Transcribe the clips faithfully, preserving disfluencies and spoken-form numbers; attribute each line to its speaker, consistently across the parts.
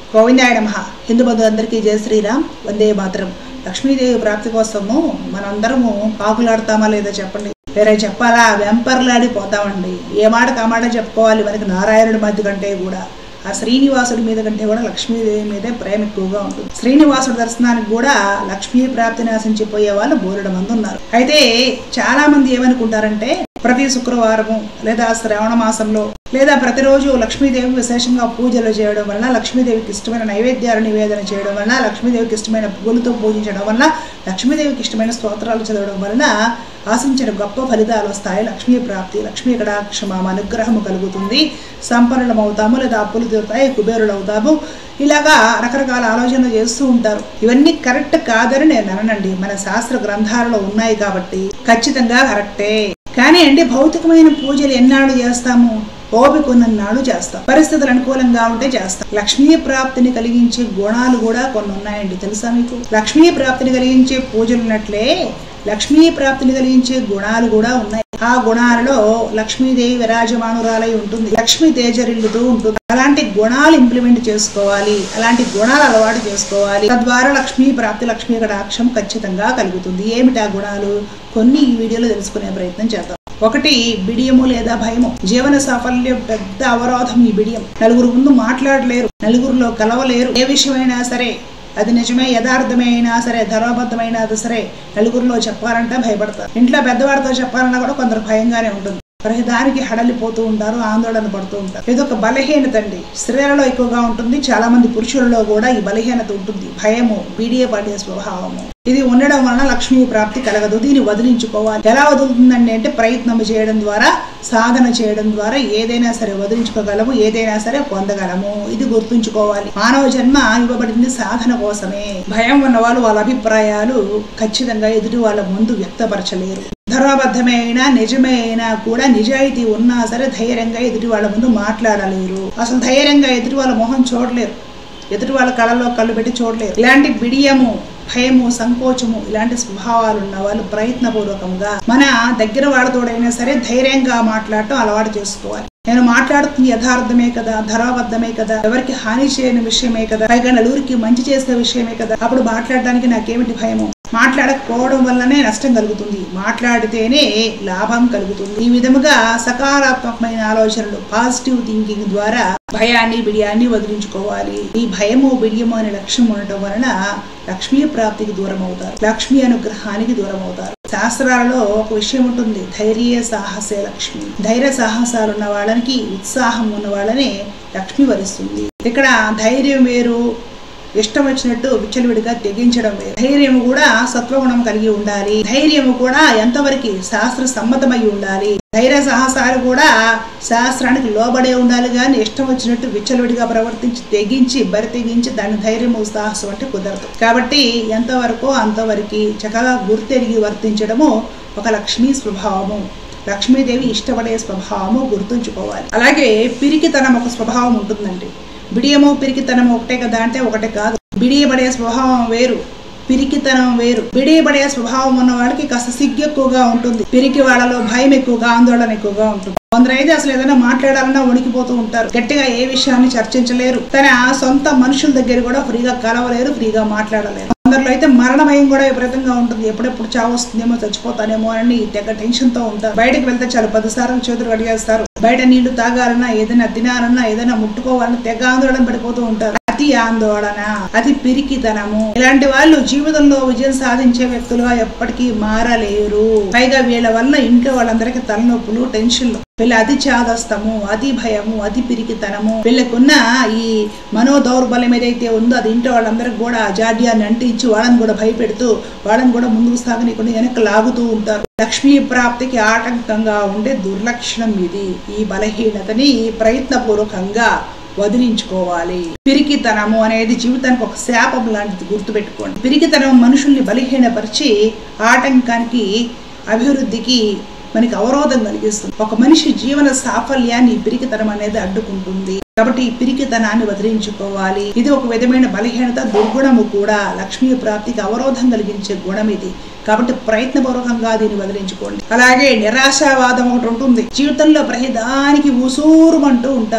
Speaker 1: గోవిందాయ నమః. హిందూ బంధువులందరికీ జయ శ్రీరామ్. వందే మాతరం. లక్ష్మీదేవి ప్రాప్తి కోసము మనందరము పాకులాడతామా లేదా చెప్పండి? వేరే చెప్పాలా? వెంపర్లాడిపోతామండి. ఏ మాట కామాట చెప్పుకోవాలి. మనకి నారాయణుడి మధ్య కంటే కూడా ఆ శ్రీనివాసుడి మీద కంటే కూడా లక్ష్మీదేవి మీదే ప్రేమ ఎక్కువగా ఉంటుంది. శ్రీనివాసుడి దర్శనానికి కూడా లక్ష్మీ ప్రాప్తిని ఆశించిపోయే వాళ్ళు బోలెడు మంది ఉన్నారు. అయితే చాలా మంది ఏమనుకుంటారంటే ప్రతి శుక్రవారము లేదా శ్రావణ మాసంలో లేదా ప్రతిరోజు లక్ష్మీదేవి విశేషంగా పూజలు చేయడం వలన, లక్ష్మీదేవికి ఇష్టమైన నైవేద్యాలు నివేదన చేయడం వలన, లక్ష్మీదేవికి ఇష్టమైన పువ్వులతో పూజించడం వలన, లక్ష్మీదేవికి ఇష్టమైన స్తోత్రాలు చదవడం వలన ఆశించిన గొప్ప ఫలితాలు వస్తాయి. లక్ష్మీ ప్రాప్తి, లక్ష్మీ కటాక్షమ అనుగ్రహము కలుగుతుంది, సంపన్నులం అవుతాము లేదా అప్పులు తీరుతాయి, కుబేరులు అవుతాము. ఇలాగా రకరకాల ఆలోచనలు చేస్తూ ఉంటారు. ఇవన్నీ కరెక్ట్ కాదని నేను అననండి. మన శాస్త్ర గ్రంథాలలో ఉన్నాయి కాబట్టి ఖచ్చితంగా కరెక్టే. కానీ అండి భౌతికమైన పూజలు ఎన్నాళ్ళు చేస్తాము? ఓపిక ఉన్నన్నాడు చేస్తాం. పరిస్థితులు అనుకూలంగా ఉంటే చేస్తాం. లక్ష్మీ ప్రాప్తిని కలిగించే గుణాలు కూడా కొన్ని ఉన్నాయండి, తెలుసా మీకు? లక్ష్మీ ప్రాప్తిని కలిగించే పూజలు ఉన్నట్లే లక్ష్మీ ప్రాప్తిని కలిగించే గుణాలు కూడా ఉన్నాయి. ఆ గుణాలలో లక్ష్మీదేవి విరాజమానురాలై ఉంటుంది, లక్ష్మీ తేజరిల్లుతూ ఉంటుంది. అలాంటి గుణాలు ఇంప్లిమెంట్ చేసుకోవాలి, అలాంటి గుణాలు అలవాటు చేసుకోవాలి. తద్వారా లక్ష్మీ ప్రాప్తి, లక్ష్మీ కటాక్షం ఖచ్చితంగా కలుగుతుంది. ఏమిటి ఆ గుణాలు? కొన్ని ఈ వీడియోలో తెలుసుకునే ప్రయత్నం చేద్దాం. ఒకటి, బిడియము లేదా భయము. జీవన సాఫల్యం పెద్ద అవరోధం ఈ బిడియం. నలుగురు ముందు మాట్లాడలేరు, నలుగురిలో కలవలేరు. ఏ విషయమైనా సరే, అది నిజమే యథార్థమే అయినా సరే, ధర్మబద్ధమైనా అది సరే, నలుగురిలో చెప్పాలంటే భయపడతారు. ఇంట్లో పెద్దవాడితో చెప్పాలన్నా కూడా కొందరు భయంగానే ఉంటుంది. ప్రతిదానికి హడలిపోతూ ఉంటారు, ఆందోళన పడుతూ ఉంటారు. ఇదొక బలహీనత అండి. స్త్రీలలో ఎక్కువగా ఉంటుంది, చాలా మంది పురుషులలో కూడా ఈ బలహీనత ఉంటుంది. భయము, బీడియ పడే స్వభావము. ఇది ఉండడం వలన లక్ష్మీ ప్రాప్తి కలగదు. దీన్ని వదిలించుకోవాలి. ఎలా వదులుతుందండి అంటే ప్రయత్నం చేయడం ద్వారా, సాధన చేయడం ద్వారా ఏదైనా సరే వదిలించుకోగలము, ఏదైనా సరే పొందగలము. ఇది గుర్తుంచుకోవాలి. మానవ జన్మ ఇవ్వబడింది సాధన కోసమే. భయం ఉన్న వాళ్ళు వాళ్ళ అభిప్రాయాలు ఖచ్చితంగా ఎదుటి వాళ్ళ ముందు వ్యక్తపరచలేరు. ధర్మబద్ధమే అయినా నిజమే అయినా కూడా నిజాయితీ ఉన్నా సరే ధైర్యంగా ఎదుటి వాళ్ళ ముందు మాట్లాడలేరు. అసలు ధైర్యంగా ఎదుటి వాళ్ళ మొహం చూడలేరు, ఎదుటి వాళ్ళ కళ్ళలో కళ్ళు పెట్టి చూడలేరు. ఇలాంటి బిడియము, భయము, సంకోచము ఇలాంటి స్వభావాలు ఉన్న వాళ్ళు ప్రయత్నపూర్వకంగా మన దగ్గర వాళ్ళతోడైనా సరే ధైర్యంగా మాట్లాడటం అలవాటు చేసుకోవాలి. నేను మాట్లాడుతుంది యథార్థమే కదా, ధర్మబద్ధమే కదా, ఎవరికి హాని చేయని విషయమే కదా, పైగా నలుగురికి మంచి చేసే విషయమే కదా, అప్పుడు మాట్లాడడానికి నాకేమిటి భయము? మాట్లాడకపోవడం వల్లనే నష్టం కలుగుతుంది, మాట్లాడితేనే లాభం కలుగుతుంది. ఈ విధముగా సకారాత్మకమైన ఆలోచనలు, పాజిటివ్ థింకింగ్ ద్వారా భయాన్ని, బిడియాన్ని వదిలించుకోవాలి. ఈ భయము, బిడియము అనే లక్ష్యం ఉండటం వలన లక్ష్మీ ప్రాప్తికి దూరం అవుతారు, లక్ష్మీ అనుగ్రహానికి దూరం అవుతారు. శాస్త్రాలలో ఒక విషయం ఉంటుంది, ధైర్య సాహసే లక్ష్మి. ధైర్య సాహసాలు ఉన్న వాళ్ళకి, ఉత్సాహం ఉన్న వాళ్ళని లక్ష్మి వరిస్తుంది. ఇక్కడ ధైర్యం వేరు, ఇష్టం వచ్చినట్టు విచ్చలవిడిగా తెగించడం వేరు. ధైర్యము కూడా సత్వగుణం కలిగి ఉండాలి. ధైర్యము కూడా ఎంతవరకు శాస్త్ర సమ్మతమై ఉండాలి. ధైర్య సాహసాలు కూడా శాస్త్రానికి లోబడే ఉండాలి. కానీ ఇష్టం వచ్చినట్టు విచ్చలవిడిగా ప్రవర్తించి తెగించి బరి తెగించి దాన్ని ధైర్యము సాహసం అంటే కుదరదు. కాబట్టి ఎంతవరకు అంతవరకు చక్కగా గుర్తెరిగి వర్తించడము ఒక లక్ష్మీ స్వభావము, లక్ష్మీదేవి ఇష్టపడే స్వభావము గుర్తుంచుకోవాలి. అలాగే పిరికితనం ఒక స్వభావం ఉంటుందండి. బిడియము, పిరికితనం ఒకటే కదా అంటే ఒకటే కాదు. బిడియబడే స్వభావం వేరు, పిరికితనం వేరు. బిడియబడే స్వభావం ఉన్న వాళ్ళకి కాస్త సిగ్గు ఎక్కువగా ఉంటుంది, పిరికి వాళ్ళలో భయం ఎక్కువగా, ఆందోళన ఎక్కువగా ఉంటుంది. కొందరు అయితే అసలు ఏదైనా మాట్లాడాలన్నా వణికిపోతూ ఉంటారు, గట్టిగా ఏ విషయాన్ని చర్చించలేరు, తన సొంత మనుషుల దగ్గర కూడా ఫ్రీగా కలవలేరు, ఫ్రీగా మాట్లాడలేరు. కొందరిలో అయితే మరణ భయం కూడా విపరీతంగా ఉంటుంది. ఎప్పుడెప్పుడు చావు వస్తుందేమో, చచ్చిపోతానేమో అని తెగ టెన్షన్ తో ఉంటారు. బయటకు వెళ్తే చాలు పది సార్లు చేతులు కడిగేస్తారు. బయట నీళ్లు తాగాలన్నా, ఏదైనా తినాలన్నా, ఏదైనా ముట్టుకోవాలన్నా తెగ ఆందోళన పడిపోతూ ఉంటారు. అతి ఆందోళన, అతి పిరికితనము. ఇలాంటి వాళ్ళు జీవితంలో విజయం సాధించే వ్యక్తులుగా ఎప్పటికీ మారలేరు. పైగా వీళ్ళ వల్ల ఇంట్లో వాళ్ళందరికీ తలనొప్పులు, టెన్షన్లు. వీళ్ళ అతి చాదస్తము, అతి భయము, అతి పిరికితనము, వీళ్ళకున్న ఈ మనో దౌర్బల్యం ఏదైతే ఉందో అది ఇంట్లో వాళ్ళందరికీ కూడా జాడ్యాన్ని అంటించి వాళ్ళని కూడా భయపెడుతూ వాళ్ళని కూడా ముందుకు సాగనీయకుండా వెనక్కి లాగుతూ ఉంటారు. లక్ష్మీ ప్రాప్తికి ఆటంకంగా ఉండే దుర్లక్షణం ఇది. ఈ బలహీనతని ప్రయత్నపూర్వకంగా వదిలించుకోవాలి. పిరికితనము అనేది జీవితానికి ఒక శాపం లాంటిది, గుర్తుపెట్టుకోండి. పిరికితనం మనుషుల్ని బలహీనపరిచి ఆటంకానికి, అభివృద్ధికి మనకి అవరోధం కలిగిస్తుంది. ఒక మనిషి జీవన సాఫల్యాన్ని పిరికితనం అనేది అడ్డుకుంటుంది. కాబట్టి ఈ పిరికితనాన్ని వదిలించుకోవాలి. ఇది ఒక విధమైన బలహీనత, దుర్గుణము కూడా. లక్ష్మీ ప్రాప్తికి అవరోధం కలిగించే గుణం ఇది. కాబట్టి ప్రయత్నపూర్వకంగా దీన్ని వదిలించుకోండి. అలాగే నిరాశావాదం ఒకటి ఉంటుంది. జీవితంలో ప్రతిదానికి ఉసూరుమంటూ ఉంటారు.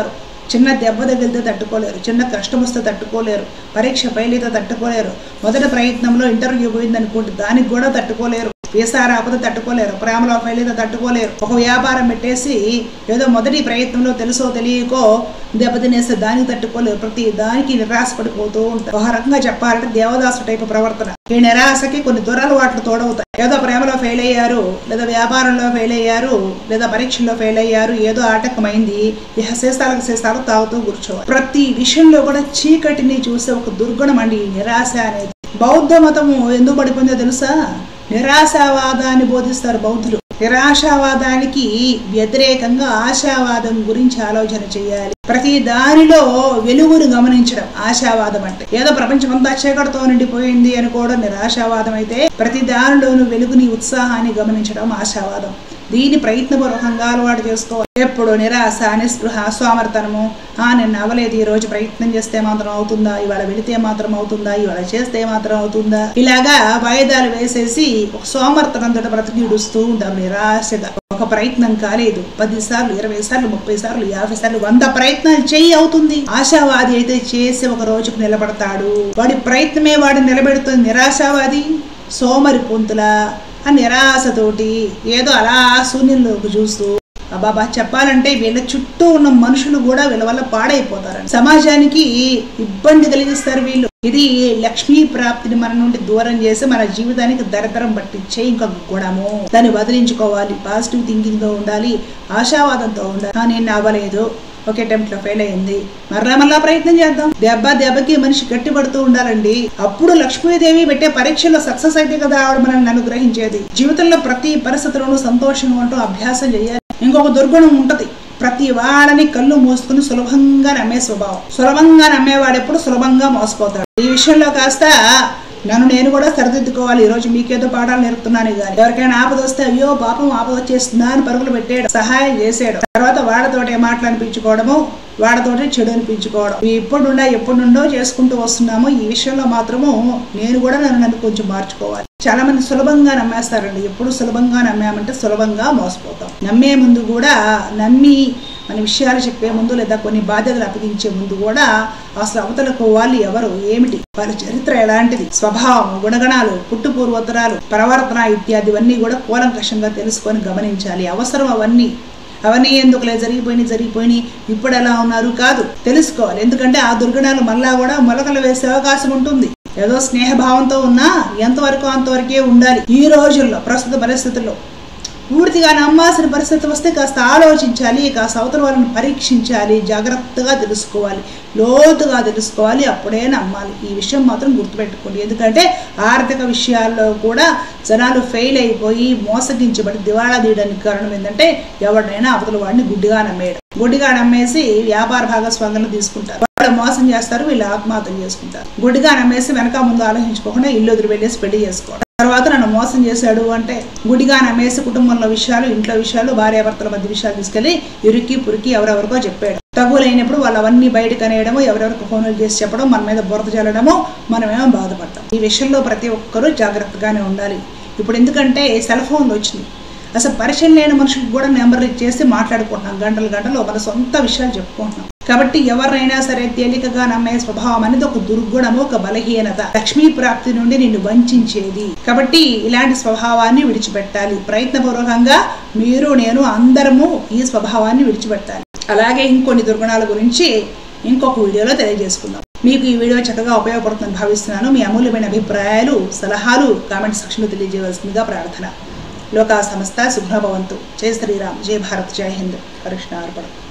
Speaker 1: చిన్న దెబ్బ తగిలితే తట్టుకోలేరు, చిన్న కష్టం వస్తే తట్టుకోలేరు, పరీక్ష ఫెయిల్ అయితే తట్టుకోలేరు, మొదటి ప్రయత్నంలో ఇంటర్వ్యూ పోయిందనుకోండి దానికి కూడా తట్టుకోలేరు, వీసా రాకపోతే తట్టుకోలేరు, ప్రేమలో ఫెయిల్ అయితే తట్టుకోలేరు, ఒక వ్యాపారం పెట్టేసి ఏదో మొదటి ప్రయత్నంలో తెలుసో తెలియకో దెబ్బతినేస్తే దానికి తట్టుకోలేరు, ప్రతి దానికి నిరాశ పడిపోతూ ఉంటారు. ఒక రకంగా చెప్పాలంటే దేవదాసు టైపు ప్రవర్తన. ఈ నిరాశకి కొన్ని దురలవాట్లు తోడవుతాయి. ఏదో ప్రేమలో ఫెయిల్ అయ్యారు, లేదా వ్యాపారంలో ఫెయిల్ అయ్యారు, లేదా పరీక్షల్లో ఫెయిల్ అయ్యారు, ఏదో ఆటంకమైంది, ఇహ శేషాలకు శేషాలు తాగుతూ కూర్చోవాలి. ప్రతి విషయంలో కూడా చీకటిని చూసే ఒక దుర్గుణం అండి నిరాశ అనేది. బౌద్ధ మతము ఎందుకు పడిపోయిందో తెలుసా? నిరాశావాదాన్ని బోధిస్తారు బౌద్ధులు. నిరాశావాదానికి వ్యతిరేకంగా ఆశావాదం గురించి ఆలోచన చేయాలి. ప్రతి దానిలో వెలుగును గమనించడం ఆశావాదం అంటే. ఏదో ప్రపంచం అంతా చీకటితో నిండిపోయింది అనుకోవడం నిరాశావాదం అయితే, ప్రతి దానిలోనూ వెలుగుని ఉత్సాహాన్ని గమనించడం ఆశావాదం. దీన్ని ప్రయత్నపూర్వకంగా అలవాటు చేసుకోవాలి. ఎప్పుడు నిరాశ, నిస్పృహ, సోమర్తనము, ఆ నిన్న అవ్వలేదు, ఈ రోజు ప్రయత్నం చేస్తే మాత్రం అవుతుందా, ఇవాళ వెళితే మాత్రం అవుతుందా, ఇవాళ చేస్తే మాత్రం అవుతుందా, ఇలాగా వాయిదాలు వేసేసి ఒక సోమర్తనంతో బ్రతికి ఇడుస్తూ ఉంటాం నిరాశగా. ఒక ప్రయత్నం కాలేదు, పది సార్లు, ఇరవై సార్లు, ముప్పై సార్లు, యాభై సార్లు, వంద ప్రయత్నాలు చెయ్యి అవుతుంది. ఆశావాది అయితే చేసి ఒక రోజుకు నిలబడతాడు. వాడి ప్రయత్నమే వాడిని నిలబెడుతుంది. నిరాశావాది సోమరి పొంతుల ఆ నిరాశతోటి ఏదో అలా శూన్యంలోకి చూస్తూ, అబ్బాబా చెప్పాలంటే వీళ్ళ చుట్టూ ఉన్న మనుషులు కూడా వీళ్ళ వల్ల పాడైపోతారు, సమాజానికి ఇబ్బంది కలిగిస్తారు వీళ్ళు. ఇది లక్ష్మీ ప్రాప్తిని మన నుండి దూరం చేసి మన జీవితానికి దరిద్రం పట్టించే ఇంకొక గుణము. దాన్ని వదిలించుకోవాలి. పాజిటివ్ థింకింగ్ తో ఉండాలి, ఆశావాదంతో ఉండాలి. నేను అవ్వలేదు, ఒకే అటెంప్ట్ లో ఫెయిల్ అయింది, మరలా మరలా ప్రయత్నం చేద్దాం. దెబ్బ దెబ్బకి మనిషి గట్టి పడుతూ ఉండాలండి. అప్పుడు లక్ష్మీదేవి పెట్టే పరీక్షలో సక్సెస్ అయితే కదా ఆవిడ మనల్ని అనుగ్రహించేది. జీవితంలో ప్రతి పరిస్థితుల్లోనూ సంతోషంగా ఉంటూ అభ్యాసం చేయాలి. ఇంకొక దుర్గుణం ఉంటది, ప్రతి వాడని కళ్ళు మూసుకుని సులభంగా నమ్మే స్వభావం. సులభంగా నమ్మేవాడెప్పుడు సులభంగా మోసపోతాడు. ఈ విషయంలో కాస్త నన్ను నేను కూడా సరిదిద్దుకోవాలి. ఈ రోజు మీకేదో పాఠాలు నేర్పుతున్నాను కానీ ఎవరికైనా ఆపద వస్తే అయ్యో పాపం ఆపద వచ్చేస్తుందా అని పరుగులు పెట్టాడు, సహాయం చేసాడు. తర్వాత వాడతోటే మాటలు అనిపించుకోవడము, వాడతోటే చెడు అనిపించుకోవడం, ఇప్పుడుండా ఎప్పుడుండో చేసుకుంటూ వస్తున్నాము. ఈ విషయంలో మాత్రము నేను కూడా నన్ను నన్ను కొంచెం మార్చుకోవాలి. చాలా మంది సులభంగా నమ్మేస్తారండి. ఎప్పుడు సులభంగా నమ్మామంటే సులభంగా మోసపోతాం. నమ్మే ముందు కూడా, నమ్మి మన విషయాలు చెప్పే ముందు లేదా కొన్ని బాధ్యతలు అప్పగించే ముందు కూడా అసలు అవతలకు వాళ్ళు ఎవరు, ఏమిటి, వాళ్ళ చరిత్ర ఎలాంటిది, స్వభావం, గుణగణాలు, పుట్టు పూర్వోత్తరాలు, ప్రవర్తన ఇత్యాదివన్నీ కూడా కూలంకషంగా తెలుసుకొని గమనించాలి. అవసరం అవన్నీ అవన్నీ ఎందుకులే, జరిగిపోయినాయి జరిగిపోయినాయి ఇప్పుడు ఎలా ఉన్నారు కాదు, తెలుసుకోవాలి. ఎందుకంటే ఆ దుర్గుణాలు మళ్ళా కూడా మొలకలు వేసే అవకాశం ఉంటుంది. ఏదో స్నేహభావంతో ఉన్నా ఎంతవరకు అంతవరకే ఉండాలి. ఈ రోజుల్లో ప్రస్తుత పరిస్థితుల్లో పూర్తిగా నమ్మాల్సిన పరిస్థితి వస్తే కాస్త ఆలోచించాలి, కాస్త అవతల వాళ్ళని పరీక్షించాలి, జాగ్రత్తగా తెలుసుకోవాలి, లోతుగా తెలుసుకోవాలి, అప్పుడే నమ్మాలి. ఈ విషయం మాత్రం గుర్తుపెట్టుకోండి. ఎందుకంటే ఆర్థిక విషయాల్లో కూడా జనాలు ఫెయిల్ అయిపోయి మోసగించబడి దివాళా తీయడానికి కారణం ఏంటంటే ఎవరినైనా అవతల వాడిని గుడ్డిగా నమ్మేయడం. గుడ్డిగా నమ్మేసి వ్యాపార భాగస్వామ్యాలను తీసుకుంటారు, వాళ్ళు మోసం చేస్తారు, వీళ్ళు ఆత్మహత్య చేసుకుంటారు. గుడ్డిగా నమ్మేసి వెనక ముందు ఆలోచించుకోకుండా ఇల్లు వదిలి వెళ్ళేసి పెళ్లి చేసుకోవడం. తర్వాత నన్ను మోసం చేశాడు అంటే గుడిగా నమ్మేసి కుటుంబంలో విషయాలు, ఇంట్లో విషయాలు, భార్యాభర్తల మధ్య విషయాలు తీసుకెళ్లి ఇరుక్కి పురికి ఎవరెవరికో చెప్పాడు. తగులైనప్పుడు వాళ్ళు అవన్నీ బయటకు అనేయడము, ఎవరెవరికి ఫోన్లు చేసి చెప్పడం, మన మీద బురద చల్లడము, మనమేమో బాధపడతాం. ఈ విషయంలో ప్రతి ఒక్కరూ జాగ్రత్తగానే ఉండాలి. ఇప్పుడు ఎందుకంటే సెల్ ఫోన్లు వచ్చినాయి, అసలు పరిచయం లేని మనుషులకు కూడా నెంబర్లు ఇచ్చేసి మాట్లాడుకుంటున్నాం, గంటలు గంటలు మన సొంత విషయాలు చెప్పుకుంటున్నాం. కాబట్టి ఎవరైనా సరే తేలికగా నమ్మే స్వభావం అనేది ఒక దుర్గుణము, ఒక బలహీనత, లక్ష్మీ ప్రాప్తి నుండి నిన్ను వంచేది. కాబట్టి ఇలాంటి స్వభావాన్ని విడిచిపెట్టాలి. ప్రయత్నపూర్వకంగా మీరు నేను అందరము ఈ స్వభావాన్ని విడిచిపెట్టాలి. అలాగే ఇంకొన్ని దుర్గుణాల గురించి ఇంకొక వీడియోలో తెలియజేసుకుందాం. మీకు ఈ వీడియో చక్కగా ఉపయోగపడుతుందని భావిస్తున్నాను. మీ అమూల్యమైన అభిప్రాయాలు, సలహాలు కామెంట్ సెక్షన్లో తెలియజేయవలసిందిగా ప్రార్థన. లోకా సమస్త శుభ్రభవంతు. జై శ్రీరామ్, జై భారత్, జై హింద్. కృష్ణార్పణ.